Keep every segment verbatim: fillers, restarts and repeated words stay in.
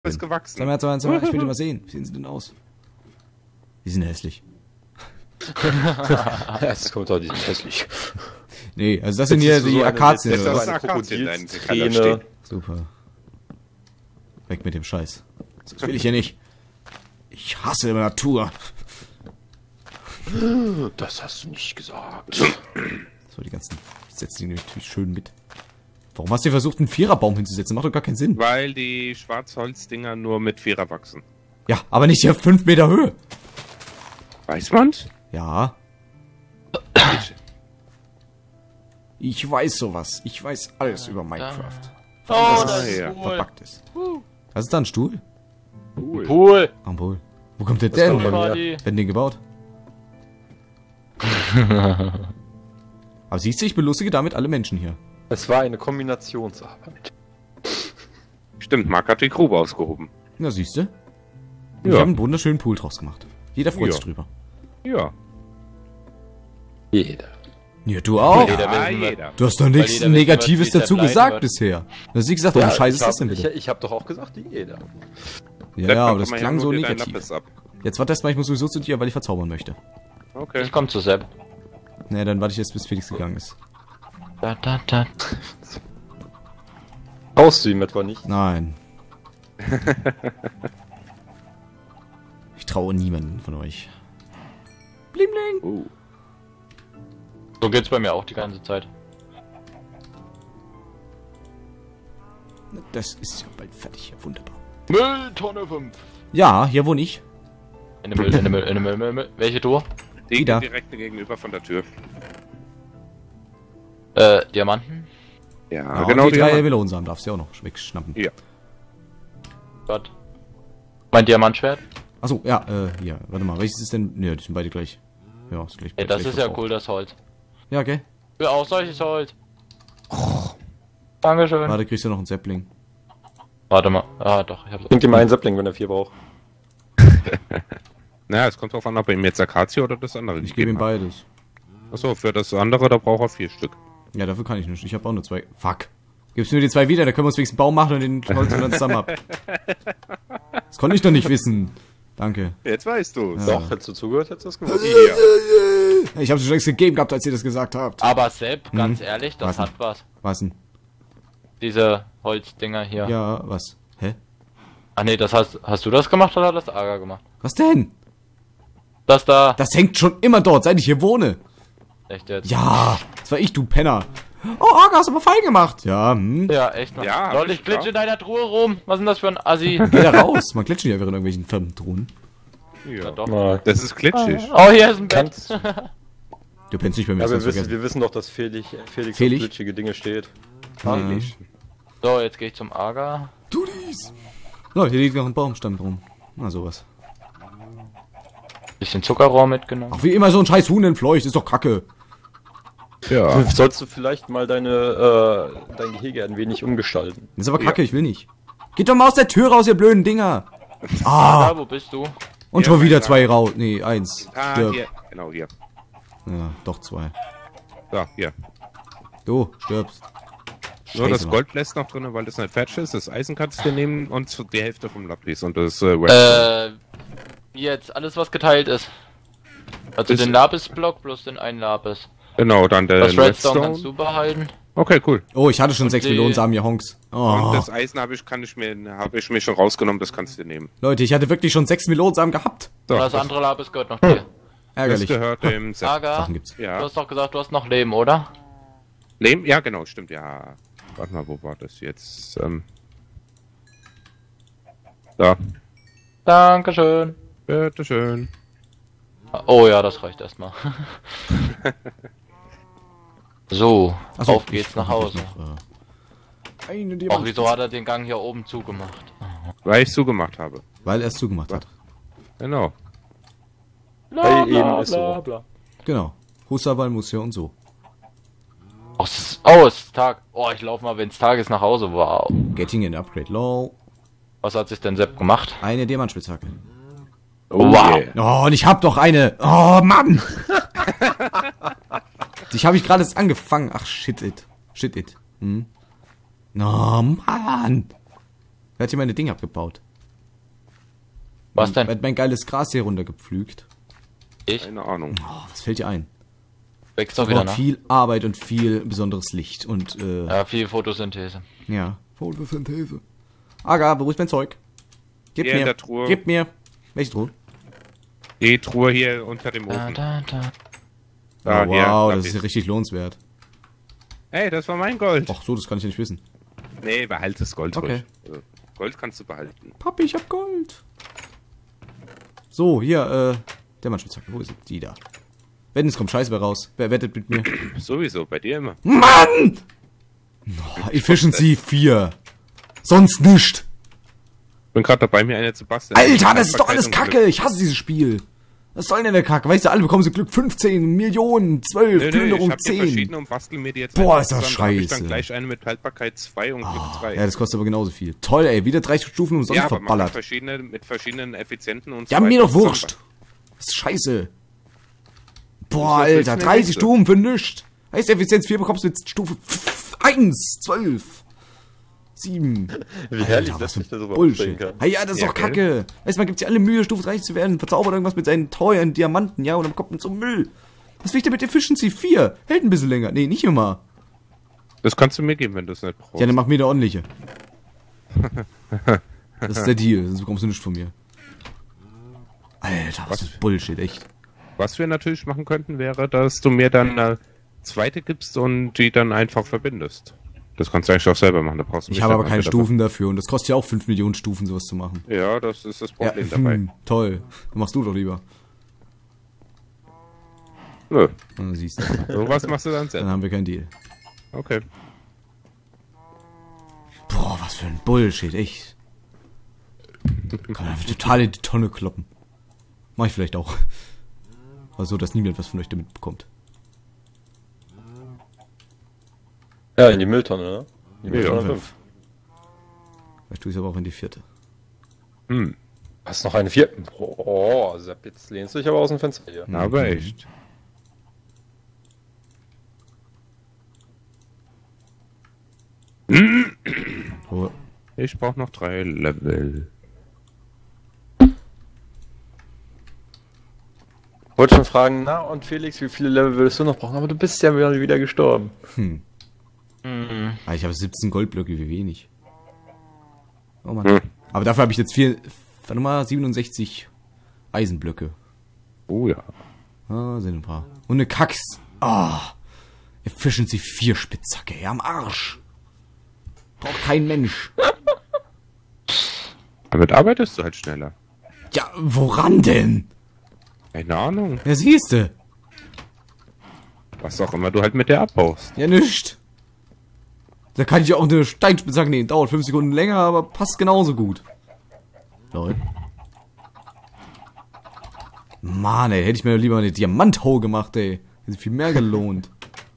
bin. gewachsen. Sag mal, sag mal, sag mal, ich will die mal sehen. Wie sehen sie denn aus? Die sind hässlich. Es kommt doch nicht hässlich. Nee, also das sind hier die so Akazien. Das oder ist was? eine Akazien, dein Kader Krokodilsträne. steht. Super. Weg mit dem Scheiß. Das will ich ja nicht. Ich hasse Natur. Das hast du nicht gesagt. So, die ganzen... Ich setze die natürlich schön mit. Warum hast du versucht, einen Viererbaum hinzusetzen? Macht doch gar keinen Sinn. Weil die Schwarzholzdinger nur mit Vierer wachsen. Ja, aber nicht hier fünf Meter Höhe. Weiß man's? Ja. Ich weiß sowas. Ich weiß alles über Minecraft. Oh, dass das es ist ja. cool. verpackt ist. Was ist da, ein Stuhl? Cool. Pool. Am Pool. Wo kommt der kommt denn? von mir. Party. Wer hat den gebaut? Aber siehst du, ich belustige damit alle Menschen hier. Es war eine Kombinationsarbeit. Stimmt, Marc hat die Grube ausgehoben. Na, siehst du? Wir Ja. haben einen wunderschönen Pool draus gemacht. Jeder freut sich Ja. drüber. Ja. Jeder. Ja, du auch. Jeder Ja, wissen, jeder. Du hast doch Weil nichts jeder wissen Negatives wird, wie es dazu der bleiben gesagt wird. bisher. Du hast nicht gesagt, warum scheiße ich ist das hab, denn ich, bitte? ich hab doch auch gesagt, jeder. Ja, ja, aber das Dann kann man klang ja so nur dir deinen negativ. Lappes ab. Jetzt warte erst mal, ich muss sowieso zu dir, weil ich verzaubern möchte. Okay. Ich komm zu Sepp. Naja, dann warte ich jetzt, bis Felix gegangen ist. Da, da, da. Brauchst du ihm etwa nicht? Nein. Ich traue niemanden von euch. Bling, bling. Uh. So geht's bei mir auch die ganze Zeit. Das ist ja bald fertig. Ja, wunderbar. Mülltonne fünf. Ja, hier wohne ich. In der Müll, in der Müll, in der Müll, Müll, Müll. Welche Tour? Die Wieder. direkt gegenüber von der Tür. Äh, Diamanten? Ja, Ja, genau und die die drei haben wir. Melonensamen darfst du ja auch noch wegschnappen. Ja. Gott. Mein Diamantschwert? Achso, ja, äh, hier. Warte mal, welches ist denn... Ne, die sind beide gleich. Ja, ist gleich. Ey, das gleich ist ja verbraucht. cool, das Holz. Ja, okay. Ich will auch solches Holz. Dankeschön. Warte, kriegst du noch einen Sapling. Warte mal. Ah, doch. Ich hab's. Bringt ihm einen Sapling, wenn er vier braucht. Naja, es kommt drauf an, ob er ihm jetzt Akazie oder das andere Ich gebe ihm gegeben hat. beides. Achso, für das andere, da braucht er vier Stück. Ja, dafür kann ich nicht. Ich habe auch nur zwei. Fuck. Gibst du mir die zwei wieder, dann können wir uns wenigstens einen Baum machen und den Holz dann zusammen ab. Das konnte ich doch nicht wissen. Danke. Jetzt weißt du. Ja. Doch, hättest du zugehört, hättest du das gewusst. Ja. Ich habe schon längst gegeben gehabt, als ihr das gesagt habt. Aber Sepp, ganz Mhm. ehrlich, das Was hat was. Was denn? Diese Holzdinger hier. Ja, was? Hä? Ach nee, das hast, hast du das gemacht oder hat das Aga gemacht? Was denn? Das da. Das hängt schon immer dort, seit ich hier wohne. Echt jetzt? Ja, das war ich, du Penner. Oh, Orga, hast du aber fein gemacht. Ja, hm. Ja, echt mal. Ja, hab Leute, ich, ich glitsche ja. in deiner Truhe rum. Was ist denn das für ein Assi? Geh da raus. Man klitscht nicht einfach in irgendwelchen Firmentruhen. Ja, Ja. doch. Na, Das ist glitschig. Oh, hier ist ein Bett. kannst, Du pennst nicht bei mir, ja, das wir, hast du wissen, vergessen. wir wissen doch, dass Felix, Felix auf Felix? glitschige Dinge steht. Ja. So, jetzt gehe ich zum Aga. Tu dies. Leute, hier liegt noch ein Baumstamm drum. Na, sowas. Bisschen Zuckerrohr mitgenommen. Ach, wie immer so ein scheiß Huhn entfleucht, ist doch kacke. Ja. Sollst du vielleicht mal deine, äh, dein Gehege ein wenig umgestalten? Das ist aber kacke, ich will nicht. Geht doch mal aus der Tür raus, ihr blöden Dinger. Ah, Aga, wo bist du? und Ja, schon wieder mein zwei raus. Nee, eins. Ah, Stirb. hier. Genau, hier. Ja, doch zwei. So, hier. Du, stirbst. Nur Scheiße, das Mann. Gold lässt noch drin, weil das nicht fertig ist. Das Eisen kannst du dir nehmen und die Hälfte vom Lapis und das äh, Redstone. Äh, wie jetzt alles, was geteilt ist. Also Ist- den Lapis-Block plus den einen Lapis. Genau, dann der Das Redstone kannst Redstone. du behalten. Okay, cool. Oh, ich hatte schon sechs die- Millionen Samen, ihr Honks. Und Oh. das Eisen habe ich, kann ich mir, habe ich mir schon rausgenommen. Das kannst du dir nehmen. Leute, ich hatte wirklich schon sechs Millionen Samen gehabt. So, Und das das, andere Lapis gehört noch dir. das Ärgerlich. gehört dem Sepp. Aga, Sachen gibt's. Ja. du hast doch gesagt, du hast noch Leben, oder? Leben? Ja, genau, stimmt, ja. Warte mal, wo war das jetzt? Ähm. Da. Dankeschön. Bitteschön. Oh ja, das reicht erstmal. So, Ach so, auf geht's ich- nach Hause. Noch, äh, eine Oh, Diamant- wieso hat er den Gang hier oben zugemacht? Weil ich zugemacht habe. Weil er es zugemacht hat. Genau. Weil eben ist so. Genau. Husserl muss ja und so. Oh, es ist, oh, es ist Tag. Oh, ich lauf mal, wenn's Tag ist, nach Hause. Wow. Getting an Upgrade Low. Was hat sich denn Sepp gemacht? Eine Diamantspitzhacke. Oh, Wow. yeah. Oh, und ich hab doch eine. Oh, Mann! Ich habe ich gerade erst angefangen. Ach, shit it. Shit it. Hm? Oh, Mann! Wer hat hier meine Dinge abgebaut? Was denn? Er hat mein geiles Gras hier runtergepflügt. Ich? Keine Ahnung. Oh, was fällt dir ein? Wächst doch wieder, Braucht ne? viel Arbeit und viel besonderes Licht und, äh, Ja, viel Photosynthese. ja. Photosynthese. Aga, wo ist mein Zeug? Gib Hier in mir. der Truhe. Gib mir. Welche Truhe? Die Truhe hier unter dem Da, Ofen. da, da. Da, oh, hier, wow, das Lapis. ist ja richtig lohnenswert. Hey, das war mein Gold. Ach so, das kann ich ja nicht wissen. Nee, behalte das Gold Okay. ruhig. Also, Gold kannst du behalten. Papi, ich hab Gold. So, hier, äh, der Mannspitzhacke. Wo ist die da? Wetten, es kommt Scheiße bei raus. Wer wettet mit mir? Sowieso, bei dir immer. Mann! Oh, Efficiency vier. Sonst nicht. Bin gerade dabei, mir eine zu basteln. Alter, das ist doch alles Verkleidung Kacke. Ich hasse dieses Spiel. Was soll denn der Kacke? Weißt du, alle bekommen so Glück fünfzehn Millionen, zwölf, Nö, nö, ich Plünderung hab hier zehn. verschiedene und bastel mir die jetzt Boah, einfach ist das zusammen. Da hab Ich scheiße. dann gleich eine mit Haltbarkeit zwei und Glück drei. Ja, das kostet aber genauso viel. Toll, ey. Wieder dreißig Stufen umsonst Ja, aber man kann verballert. verschiedene, mit verschiedenen Effizienten und Ja, so mir weiter doch wurscht. zusammen. Das ist scheiße. Boah, Was willst du Alter, denn dreißig wissen? Stufen für nichts. Heißt, Effizienz vier bekommst du mit Stufe eins, zwölf, sieben. Wie herrlich, Alter, dass was ich das für so Bullshit. kann. Hey, ja, das ist Ja, doch gell? Kacke. Weißt du, man gibt sich alle Mühe, Stufe dreißig zu werden, verzaubert irgendwas mit seinen teuren Diamanten, ja, und dann kommt man zum Müll. Was will ich denn mit Efficiency vier? Hält ein bisschen länger. Nee, nicht immer. Das kannst du mir geben, wenn du es nicht brauchst. Ja, dann mach mir eine ordentliche. Das ist der Deal, sonst bekommst du nichts von mir. Alter, was, Was? für Bullshit, echt. Was wir natürlich machen könnten, wäre, dass du mir dann eine zweite gibst und die dann einfach verbindest. Das kannst du eigentlich auch selber machen. Da brauchst du Ich mich habe dann aber keine einfach Stufen dafür und das kostet ja auch fünf Millionen Stufen, sowas zu machen. dafür. Ja, das ist das Ja, Problem dabei. hm, toll. Dann machst du doch lieber. Nö. Dann siehst du. So was machst du dann Dann selber. haben wir keinen Deal. Okay. Boah, was für ein Bullshit, echt. Kann man total in die Tonne kloppen. Mach ich vielleicht auch. Also, dass niemand was von euch damit bekommt. Ja, in die Mülltonne, ne? Die Ja, Mülltonne fünf. fünf. Vielleicht tue ich es aber auch in die vierte. Hm. Hast noch eine vierte? Oh, Sepp, jetzt lehnst du dich aber aus dem Fenster hier. Na, aber echt. Oh, Ich brauche noch drei Level. Wollte schon fragen, na und Felix, wie viele Level würdest du noch brauchen? Aber du bist ja wieder wieder gestorben. hm. Mhm. Ah, ich habe siebzehn Goldblöcke, wie wenig. Oh Mann. Hm. Aber dafür habe ich jetzt vier, warte mal, siebenundsechzig Eisenblöcke. Oh ja. Ah, sind ein paar. Und eine Kacks. Ah. Efficiency vier Spitzhacke, ja, am Arsch. Braucht kein Mensch. Damit arbeitest du halt schneller. Ja, woran denn? Keine Ahnung. Ja, siehste. Was auch immer du halt mit der abbaust. Ja, nischt. Da kann ich ja auch eine Steinspitzhacke nehmen. Dauert fünf Sekunden länger, aber passt genauso gut. Lol. Mann, ey, hätte ich mir lieber eine Diamanthau gemacht, ey. Hätte sich viel mehr gelohnt.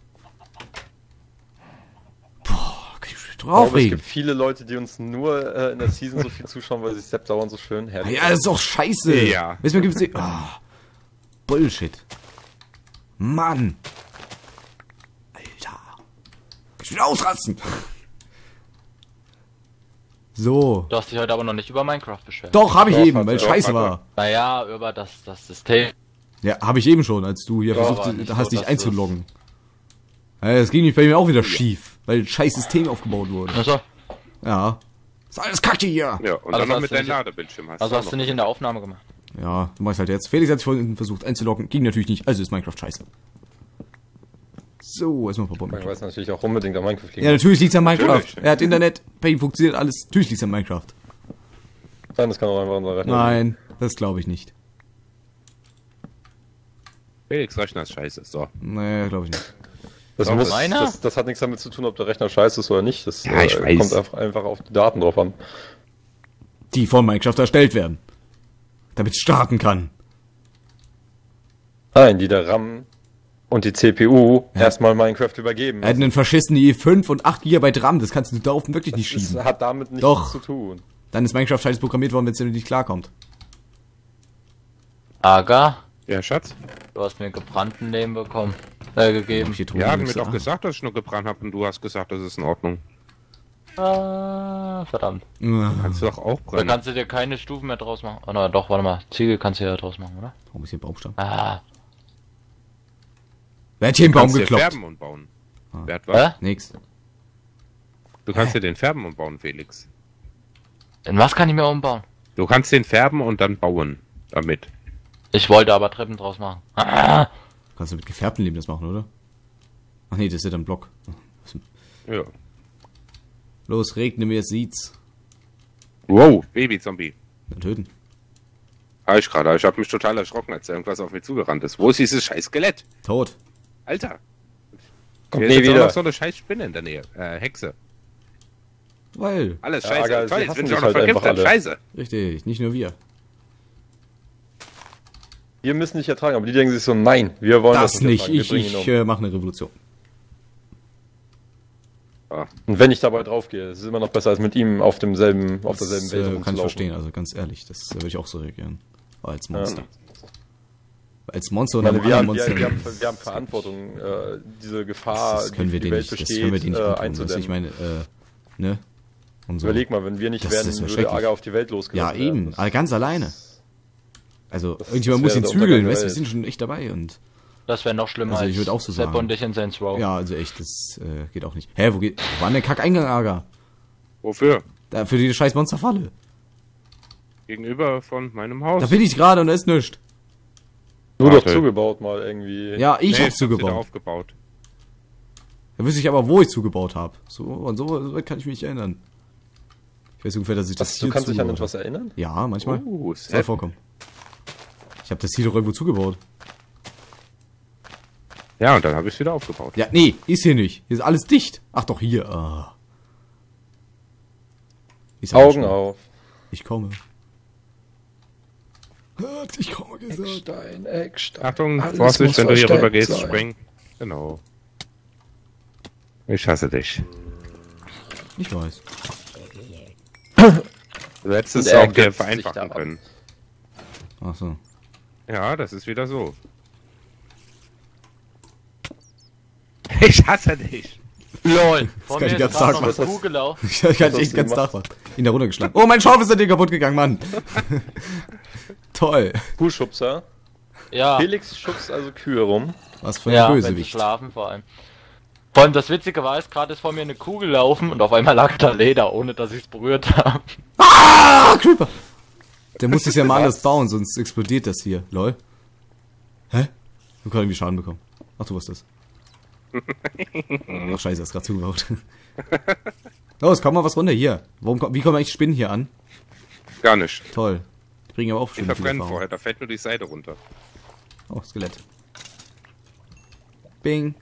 Boah, kann ich mich Ich drauf glaube, es aufregen. gibt viele Leute, die uns nur äh, in der Season so viel zuschauen, weil sie Sepp dauernd so schön herrlich. Ja, das ist doch scheiße. Ja. Weißt du, gibt's ah, Bullshit. Mann. Alter. Ich will ausrasten. So. Du hast dich heute aber noch nicht über Minecraft beschwert. Doch, habe ich Doch, eben, hat weil er. es scheiße Doch, hat er. war. Naja, über das, das System. Ja, habe ich eben schon, als du hier Ja, versucht aber nicht hast, so, dich dass einzuloggen. Ja, das ging nicht bei mir auch wieder schief, weil ein scheiß System aufgebaut wurde. Also, Ja. Ist alles Kacke hier. Ja, und Also dann noch hast mit du deinem nicht- Ladebildschirm hast also du hast auch du noch. nicht in der Aufnahme gemacht. Ja, du machst halt jetzt. Felix hat sich vorhin versucht einzuloggen, ging natürlich nicht, also ist Minecraft scheiße. So, erstmal ein paar Bomben. Ich weiß natürlich auch unbedingt am Minecraft liegen. Ja, natürlich liegt's an Minecraft. Natürlich. Er hat Internet, bei ihm funktioniert alles. Natürlich liegt's an Minecraft. Nein, das kann auch einfach unser Rechner. Nein, das glaube ich nicht. Felix Rechner ist scheiße. So. Nee, glaube ich nicht. Das, Doch, muss, meiner? das, das hat nichts damit zu tun, ob der Rechner scheiße ist oder nicht. Das Ja, ich äh, weiß. kommt einfach, einfach auf die Daten drauf an. Die von Minecraft erstellt werden. Damit es starten kann. Nein, die der RAM und die C P U erstmal Minecraft übergeben. Er hat einen verschissenen i fünf und acht Gigabyte RAM, das kannst du darauf wirklich nicht das schieben. hat damit nichts Doch. zu tun. Dann ist Minecraft scheiße programmiert worden, wenn es dir nicht klarkommt. Aga, Ja, Schatz? du hast mir gebrannten Leben bekommen. Äh, gegeben. Hab ich hier drüben Ja, haben mir nichts- doch ah. gesagt, dass ich nur gebrannt habe und du hast gesagt, das ist in Ordnung. Ah, verdammt. Kannst du doch auch Da brennen. kannst du dir keine Stufen mehr draus machen. Oh, na, doch, warte mal. Ziegel kannst du ja draus machen, oder? Warum ist hier ein Baumstamm? Ah. Wer hat hier einen Du Baum kannst dir gekloppt? färben und bauen. Ah. Wer hat was? Hä? Nix. Du kannst dir den färben und bauen, Felix. In was kann ich mir umbauen? Du kannst den färben und dann bauen damit. Ich wollte aber Treppen draus machen. Ah. Kannst du mit gefärbtem Leben das machen, oder? Ach nee, das ist ja dann Block. Ja. Los, regne mir, sieht's. Wow, Baby-Zombie. Dann töten. Hab ich gerade. Ich hab mich total erschrocken, als irgendwas auf mich zugerannt ist. Wo ist dieses scheiß Skelett? Tot. Alter. Kommt Hier ist nie jetzt auch wieder. noch so eine scheiß Spinne in der Nähe. Äh, Hexe. Weil. Alles Ja, scheiße. Aga, Toll, sie jetzt hassen bin ich dich auch noch halt einfach vergiftet. alle. Scheiße. Richtig, nicht nur wir. Wir müssen nicht ertragen, aber die denken sich so, nein, wir wollen das, Das nicht. ertragen. Wir Ich, bringen ich ihn um. äh, mache eine Revolution. Und wenn ich dabei drauf gehe, ist es immer noch besser als mit ihm auf demselben, auf derselben Das Welt äh, kann ich rumzulaufen. verstehen, also ganz ehrlich. Das äh, würde ich auch so reagieren. Als Monster. Ja. Als Monster Ich und meine, einem wir, anderen haben, wir, Monster. wir, haben, wir haben Verantwortung, äh, diese Gefahr, das können die wir für die denen Welt nicht, das besteht, können wir denen nicht äh, antun. Also einzudämmen. ich meine, äh, ne? Und so. Überleg mal, wenn wir nicht Das- werden, das wär würde schrecklich. Aga auf die Welt losgelassen Ja, eben. werden. Aber ganz alleine. Also, Das- irgendjemand das muss ihn wäre der zügeln, Untergang weißt du, der wir sind schon echt dabei und. Das wäre noch schlimmer Also, ich als würd auch so Sepp sagen. und ich in Saints Row. Ja, also echt, das äh, geht auch nicht. Hä, wo geht. Wo war denn der Kackeingang, Aga? Wofür? Da, für die scheiß Monsterfalle. Gegenüber von meinem Haus. Da bin ich gerade und da ist nichts. Du doch Warte. zugebaut mal irgendwie. Ja, ich Nee, hab's hab's wieder zugebaut. aufgebaut. Da wüsste ich aber, wo ich zugebaut habe. So, und so, so weit kann ich mich nicht erinnern. Ich weiß ungefähr, dass ich das Was, du hier kannst dich an zugebaut etwas hab. erinnern? Ja, manchmal. Uh, Soll Sepp. vorkommen. Ich habe das hier doch irgendwo zugebaut. Ja, und dann habe ich es wieder aufgebaut. Ja, nee, ist hier nicht. Hier ist alles dicht. Ach doch, hier. Ah. Ich sag Augen schon, auf. Ich komme. Ich komme gesagt. Eckstein, Eckstein. Achtung, Alles Vorsicht, muss wenn du hier versteckt rüber gehst, sein. spring. Genau. Ich hasse dich. Ich weiß. Du hättest Und es er auch dir götzt sich vereinfachen daran. können. Ach so. Ja, das ist wieder so. Ich hasse dich. LOL. Vor kann mir ich ist ganz gerade stark noch machen. eine Kuh gelaufen. Ich kann hast echt du ganz gemacht? nachmachen. Ihn da runtergeschlagen. Oh, mein Schorf ist an dir kaputt gegangen, Mann. Toll. Kuhschubser. Ja, Felix schubst also Kühe rum. Was für ein ja, wenn sie Bösewicht. schlafen vor allem. Vor allem das Witzige war, ist gerade ist vor mir eine Kuh gelaufen und auf einmal lag da Leder, ohne dass ich es berührt habe. Ah, Creeper. Der muss es ja mal anders bauen, sonst explodiert das hier. Lol. Hä? Du kannst irgendwie Schaden bekommen. Ach, du warst das. Ach, scheiße, hast grad zugebaut. Los, komm mal was runter hier. Warum, komm- wie kommen eigentlich Spinnen hier an? Gar nicht. Toll. Die bringen aber auch Die schon viel verbrennen Erfahrung. vorher, da fällt nur die Seite runter. Oh, Skelett. Bing.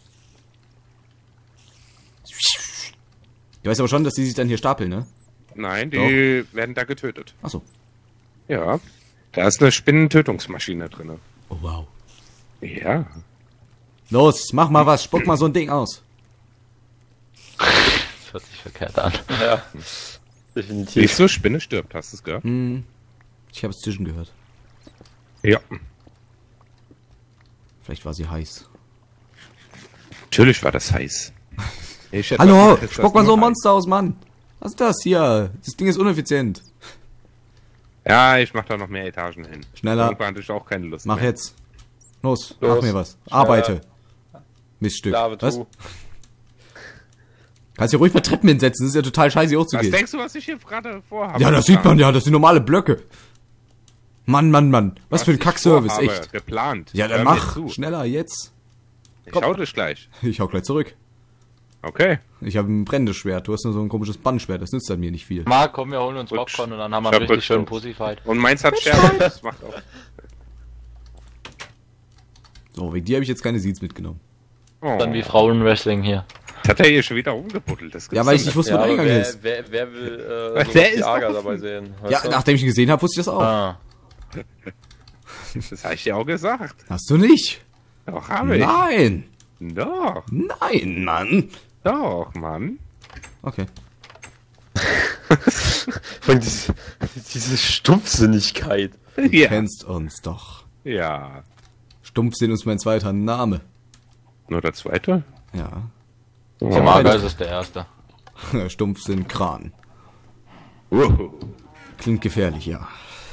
Du weißt aber schon, dass die sich dann hier stapeln, ne? Nein, die werden da getötet. Achso. Ja. Da ist eine Spinnentötungsmaschine drin. Oh, wow. Ja. Los, mach mal was. Spuck mal so ein Ding aus. Das hört sich verkehrt an. Ja, definitiv. Nicht so, Spinne stirbt, hast du es gehört? Hm. Ich hab's zwischen gehört. Ja. Vielleicht war sie heiß. Natürlich war das heiß. Ich hätte Hallo, gedacht, dass spuck das mal so ein nur Monster aus, Mann. Was ist das hier? Das Ding ist uneffizient. heiß- Ja, ich mach da noch mehr Etagen hin. Schneller. Irgendwann hatte ich auch keine Lust Mach mehr. jetzt. Los, Los. mach mir was. Schneller. Arbeite. Miststück. Sklave, Was? tu. Kannst ja ruhig mal Treppen hinsetzen. Das ist ja total scheiße, hier Was hochzugehen. denkst du, was ich hier gerade vorhabe? Ja, das sieht man ja. Das sind normale Blöcke. Mann, Mann, Mann. Was, für ein ich Kackservice, vorhabe, echt. Geplant. Ja, dann Hör mir mach. zu. Schneller, jetzt. Ich hau dich gleich. Ich hau gleich zurück. Okay. Ich habe ein brennendes Schwert. Du hast nur so ein komisches Bannschwert. Das nützt dann mir nicht viel. Marc, komm, wir holen uns Rutsch. Popcorn und dann haben wir Ich hab einen richtig schönen Rücksturz. Pussyfight. Und meins hat Scherben. Das macht auch. So, wegen dir habe ich jetzt keine Seeds mitgenommen. Oh. Dann wie Frauenwrestling hier. Das hat er hier schon wieder rumgebuddelt. Das Ja, gibt's weil doch ich nicht nicht. wusste, Ja, wo der aber Eingang wer, ist. wer, wer will äh, Der sowas ist wie Aga offen. dabei sehen? weißt Ja, du? nachdem ich ihn gesehen habe, wusste ich das auch. Ah. Das habe ich dir auch gesagt. Hast du nicht? Doch, habe ich. Nein. Doch, Nein, Mann. doch, Mann. Okay. Von diese, diese Stumpfsinnigkeit. Du Ja. kennst uns doch. Ja. Stumpfsinn ist mein zweiter Name. Nur der zweite? Ja. Oh. Der Marc ist es der Erste. Stumpfsinn Kran. Wow. Klingt gefährlich, ja.